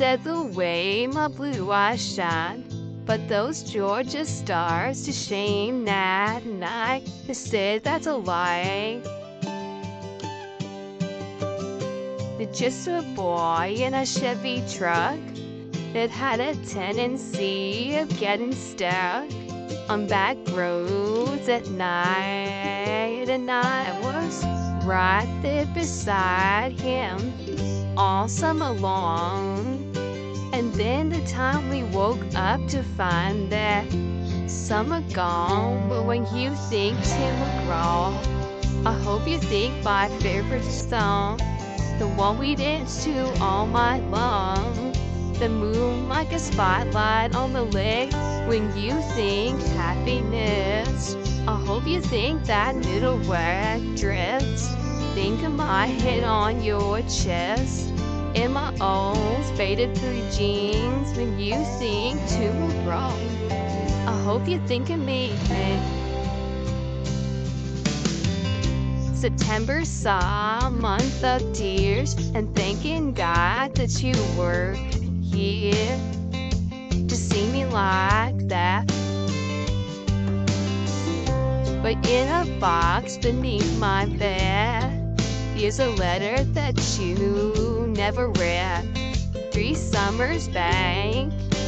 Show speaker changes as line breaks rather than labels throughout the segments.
said the way my blue eyes shine, but those Georgia stars to shame that night. I said that's a lie. They're just a boy in a Chevy truck that had a tendency of getting stuck on back roads at night. And I was right there beside him all summer long. And then the time we woke up to find that summer gone. But when you think Tim McGraw, I hope you think my favorite song, the one we danced to all night long. The moon like a spotlight on the lake. When you think happiness, I hope you think that little red dress. Think of my head on your chest in my old faded blue jeans. When you think Tim McGraw, I hope you think of me. September saw a month of tears, and thanking God that you were here to see me like that. But in a box beneath my bed, here's a letter that you never read. 3 summers back.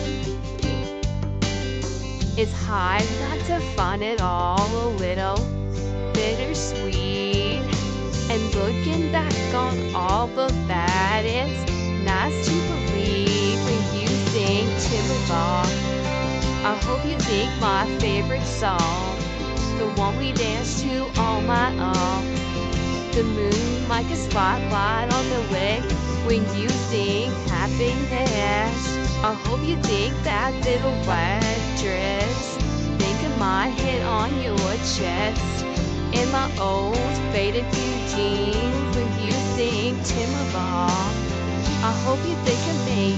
It's hard not to find it all a little bittersweet. And looking back on all of that, it's nice to believe when you think Tim McGraw. I hope you think my favorite song, the one we danced to all night long. The moon like a spotlight on the lake. When you think happiness, I hope you think that little white dress. Think of my head on your chest in my old faded blue jeans. When you think Tim McGraw, I hope you think of me.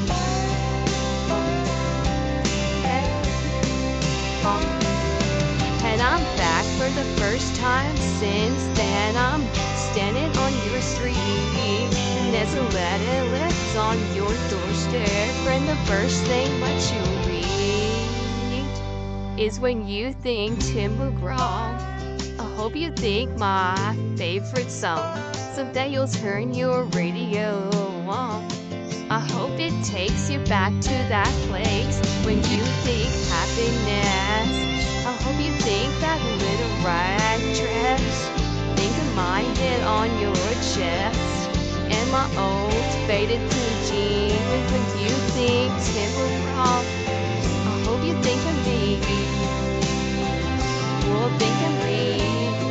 And I'm back for the first time since then. I'm standing on your street, and there's a letter left on your doorstep. And the first thing that you read is when you think Tim McGraw. I hope you think my favorite song. Someday you'll turn your radio on. I hope it takes you back to that place when you think happiness. I hope you think that little red dress. Think of my head on your chest and my old faded blue jeans. When you think Tim McGraw, I hope you think of me. Well, think of me.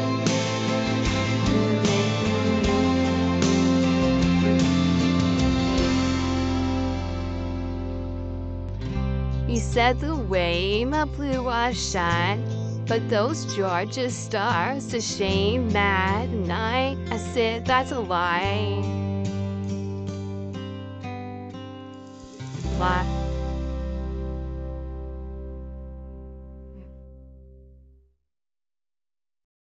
You said the way my blue eyes shine, but those Georgia stars to shame that night. I said that's a lie. Lie.